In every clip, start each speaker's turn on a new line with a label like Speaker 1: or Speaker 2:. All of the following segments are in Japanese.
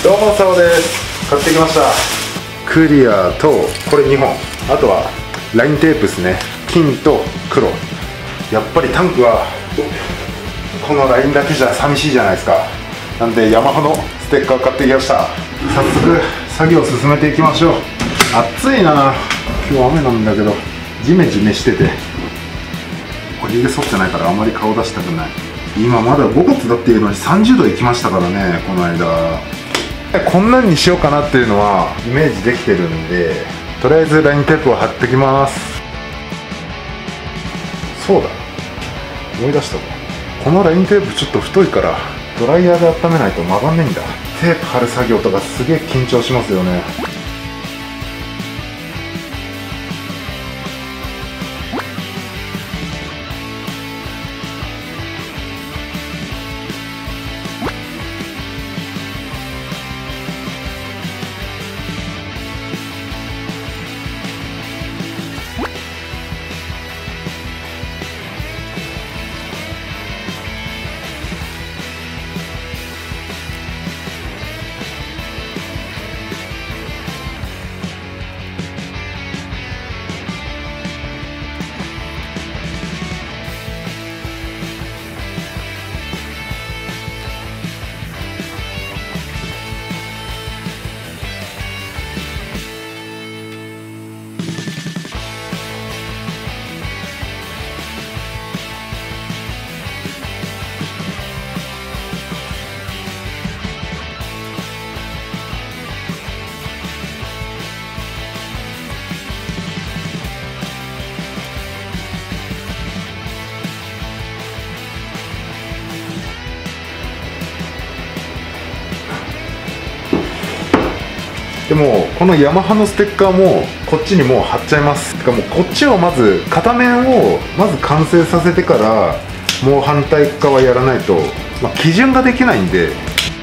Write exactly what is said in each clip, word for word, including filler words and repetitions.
Speaker 1: どうも、さおです。買ってきました。クリアとこれにほん、あとはラインテープですね。金と黒。やっぱりタンクはこのラインだけじゃ寂しいじゃないですか。なんでヤマハのステッカー買ってきました。早速作業を進めていきましょう。暑いな。今日雨なんだけどジメジメしてて、これで剃ってないからあまり顔出したくない。今まだごがつだっていうのにさんじゅうどいきましたからね、この間。こんなんにしようかなっていうのはイメージできてるんで、とりあえずラインテープを貼ってきます。そうだ、思い出したぞ。このラインテープちょっと太いからドライヤーで温めないと曲がんないんだ。テープ貼る作業とかすげえ緊張しますよね。でもこのヤマハのステッカーもこっちにもう貼っちゃいます。てかもうこっちをまず片面をまず完成させてからもう反対側やらないと、まあ、基準ができないんで。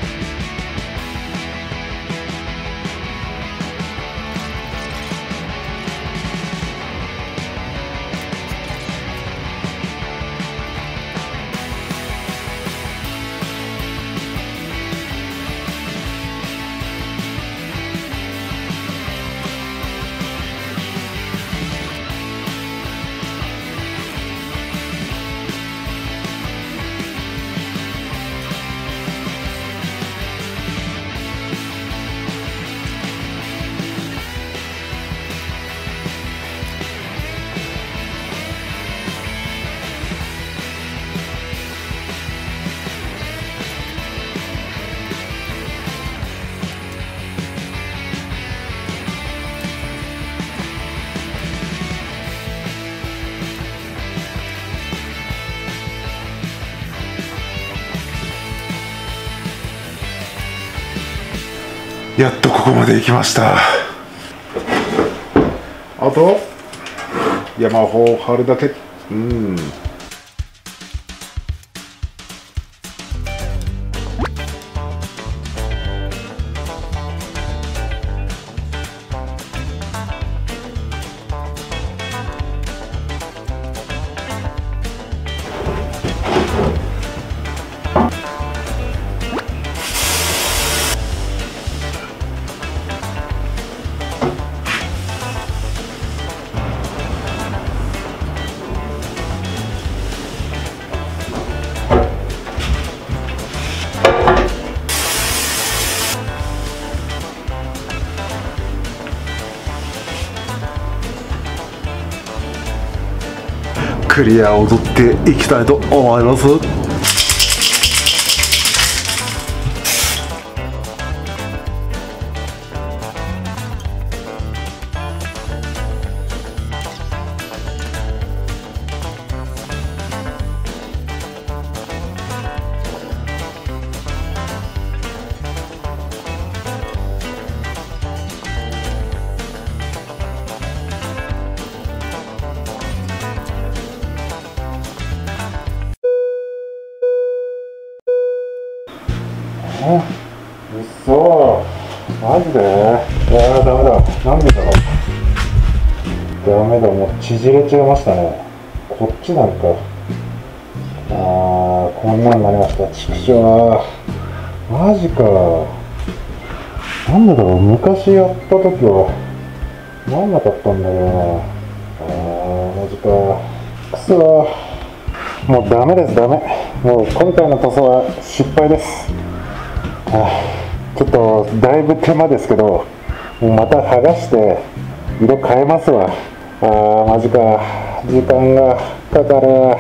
Speaker 1: やっとここまで行きました。あとヤマハを貼るだけ。うん、クリアを踊っていきたいと思います。うっそー、マジで。いやーダメだ。なんでだろう。ダメだ、もう縮れちゃいましたね。こっちなんか。あー、こんなんなりました。ちくしょう。マジか。 なんだろう、昔やった時はなんなかったんだよな。あーマジか。くそー、もうダメです、ダメ。もう今回の塗装は失敗です。あちょっとだいぶ手間ですけど、もうまた剥がして色変えますわ。あーマジか、時間がかかる。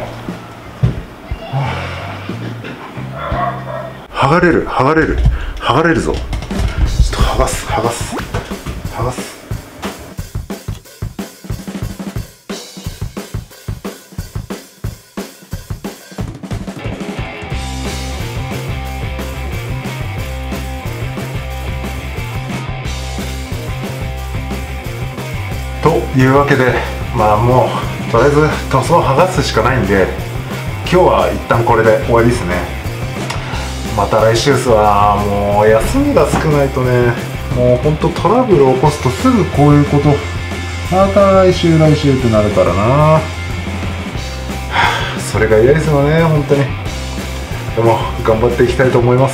Speaker 1: 剥がれる、剥がれる、剥がれるぞ。ちょっと剥がす、剥がす、剥がす。というわけで、まあもうとりあえず塗装を剥がすしかないんで、今日は一旦これで終わりですね。また来週はもう休みが少ないとね、もうほんとトラブルを起こすとすぐこういうこと、また来週来週ってなるからな。それが嫌ですよね、本当に。でも頑張っていきたいと思います。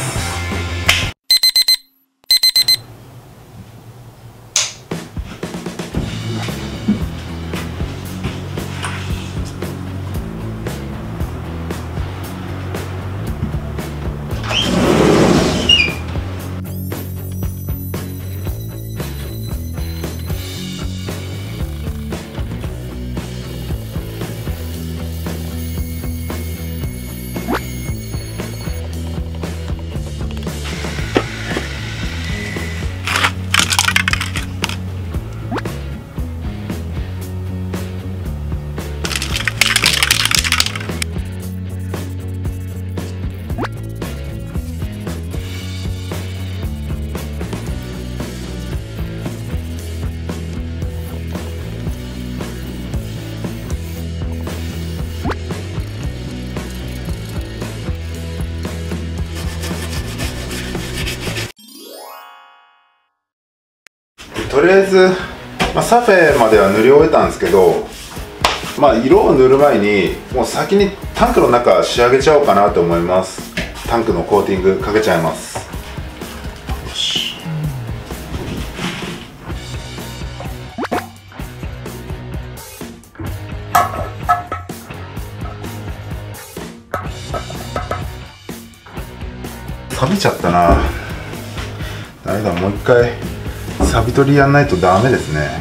Speaker 1: とりあえず、まあ、サフェまでは塗り終えたんですけど、まあ、色を塗る前にもう先にタンクの中仕上げちゃおうかなと思います。タンクのコーティングかけちゃいます。よし。錆びちゃったな。誰だ、もう一回錆び取りやんないとダメですね。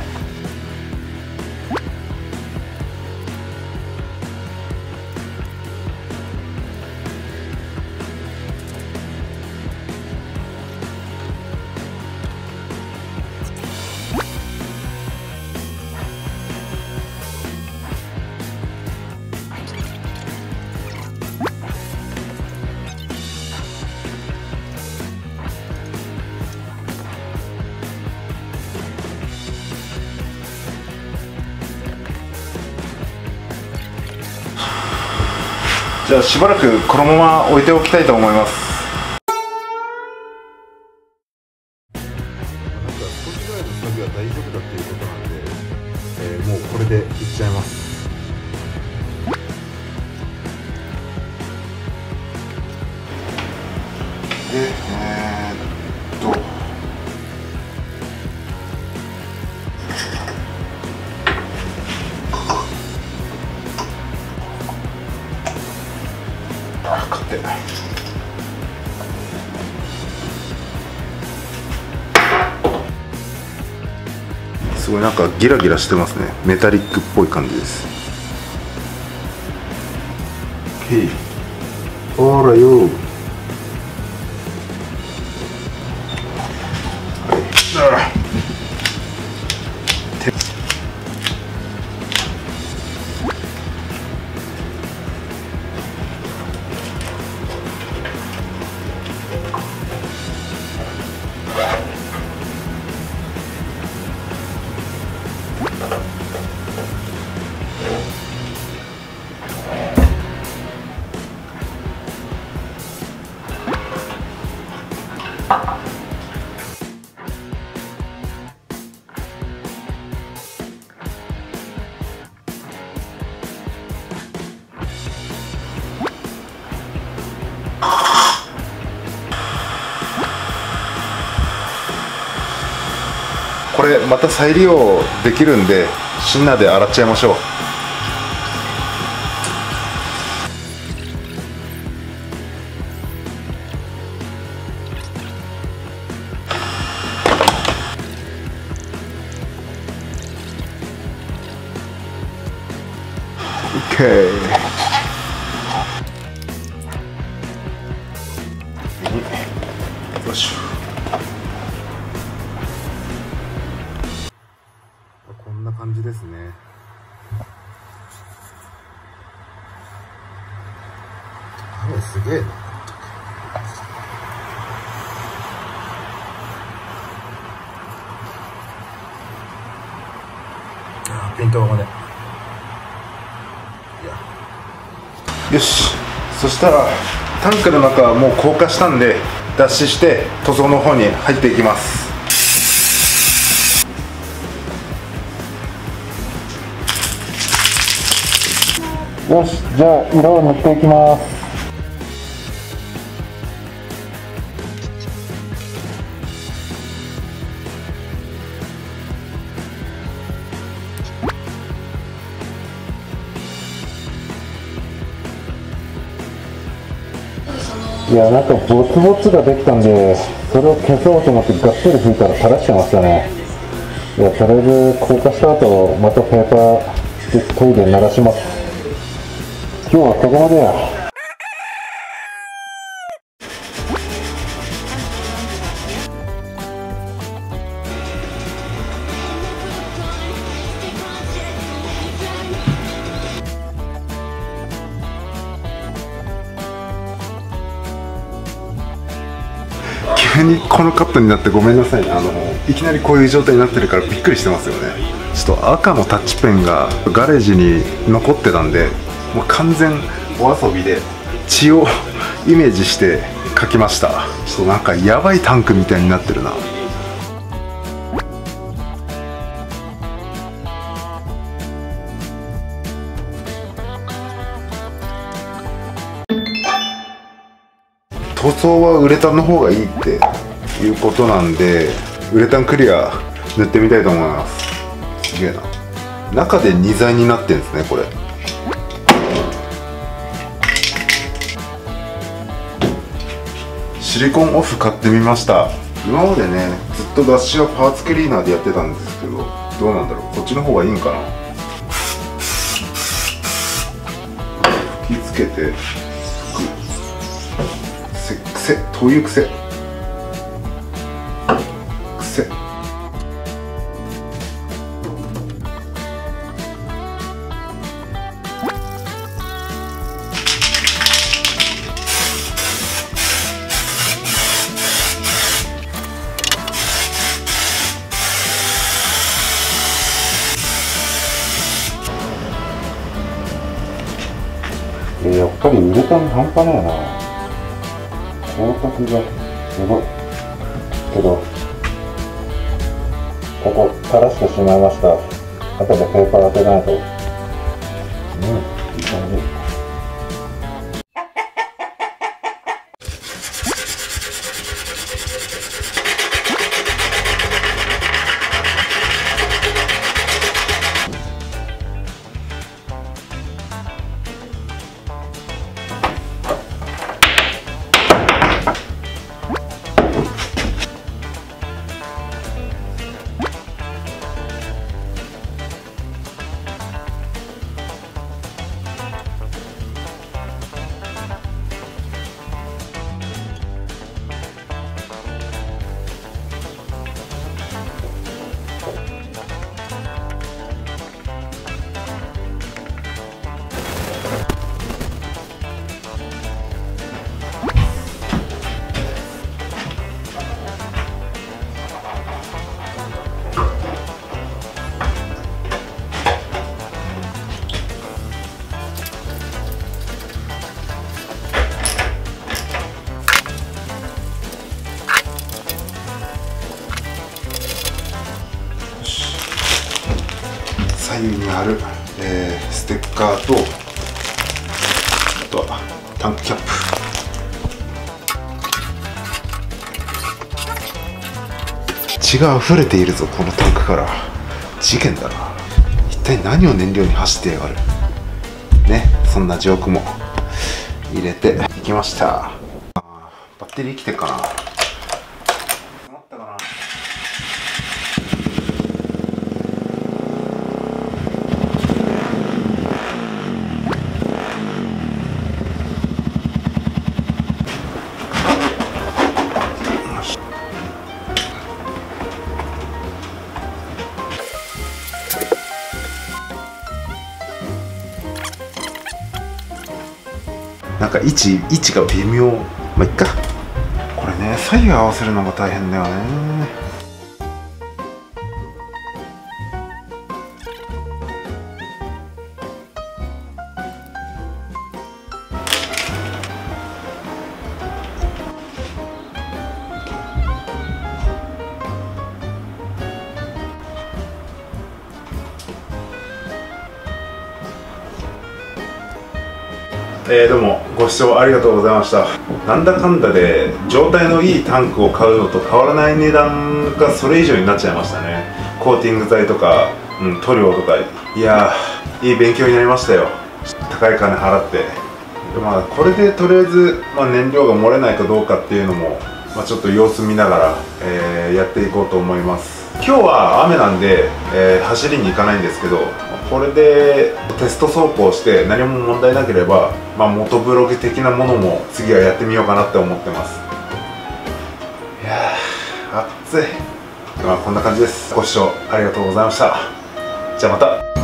Speaker 1: じゃあしばらくこのまま置いておきたいと思います。なんか少しぐらいの錆は大丈夫だっていうことなんで、えー、もうこれでいっちゃいます。で、えー、っとあ、買ってない。すごいなんかギラギラしてますね。メタリックっぽい感じです。へい、ほらよ。 れまた再利用できるんでシンナーで洗っちゃいましょう。オッケー。よいしょ。こんな感じですね。雨すげえな。あ、ピントがね。よし、そしたらタンクの中はもう降下したんで脱脂して塗装の方に入っていきます。よし、じゃあ色を塗っていきます。いや、なんかボツボツができたんで、それを消そうと思ってがっつり拭いたら垂らしてましたね。いや、とりあえず降下した後またペーパーでトイレ流します。今日はここまでや。急にこのカットになってごめんなさいね。あのいきなりこういう状態になってるからびっくりしてますよね。ちょっと赤のタッチペンがガレージに残ってたんで、もう完全お遊びで血をイメージして描きました。ちょっとなんかやばいタンクみたいになってるな。塗装はウレタンの方がいいっていうことなんで、ウレタンクリア塗ってみたいと思います。すげえな。中でに剤になってるんですね、これ。シリコンオフ買ってみました。今までね、ずっと脱脂はパーツクリーナーでやってたんですけど、どうなんだろう、こっちの方がいいんかな。吹きつけて癖、灯油癖癖。やっぱりウレタン半端ないな。光沢がすごいけど、ここ垂らしてしまいました。後でペーパー当てないと。うん、いい感じ。左右にある、えー、ステッカーと、あとはタンクキャップ。 血が溢れているぞこのタンクから。事件だな。一体何を燃料に走ってやがるね。そんなジョークも入れていきました。バッテリー生きてるかな。詰まったかな。なんか位置位置が微妙。まあいっか。これね、左右合わせるのが大変だよね。えー、どうもご視聴ありがとうございました。なんだかんだで状態のいいタンクを買うのと変わらない値段がそれ以上になっちゃいましたね。コーティング剤とか、うん、塗料とか。いやー、いい勉強になりましたよ。高い金払って。で、まあ、これでとりあえず、まあ、燃料が漏れないかどうかっていうのも、まあ、ちょっと様子見ながら、えー、やっていこうと思います。今日は雨なんで、えー、走りに行かないんですけど、これでテスト走行して何も問題なければ、まあ、元ブログ的なものも次はやってみようかなって思ってます。いやー、暑い。まあこんな感じです。ご視聴ありがとうございました。じゃあまた。